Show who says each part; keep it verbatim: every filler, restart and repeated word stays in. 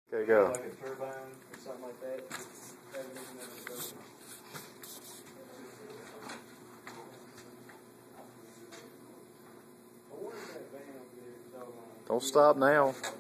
Speaker 1: Okay, go.
Speaker 2: Like a turbine or something like that.
Speaker 1: Don't stop now.